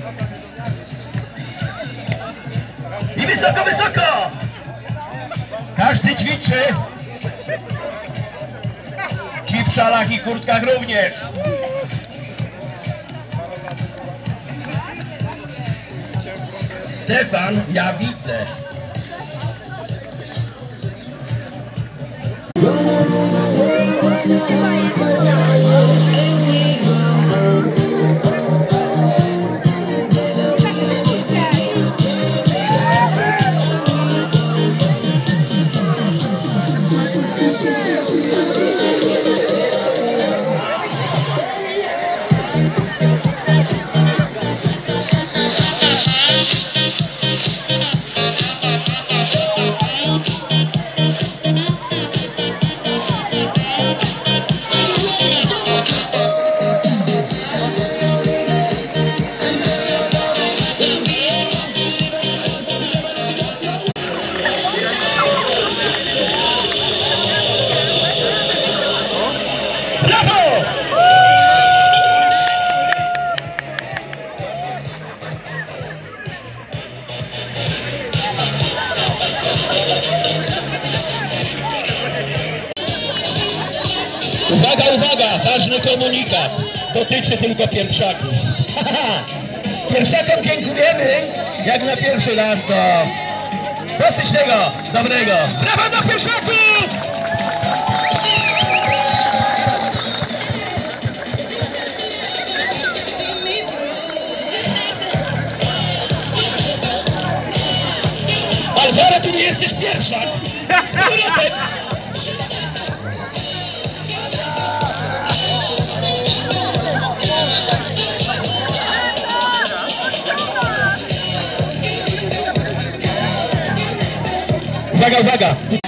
I wysoko, wysoko! Każdy ćwiczy. Ci w szalach i kurtkach również. Stefan, ja widzę. Uwaga, uwaga! Ważny komunikat. Dotyczy tylko pierwszaków. Pierwszakom dziękujemy. Jak na pierwszy raz to dosyć tego dobrego. Brawa dla pierwszaków! Alvaro, ty nie jesteś pierwszak! Z powrotem! Uwaga, uwaga!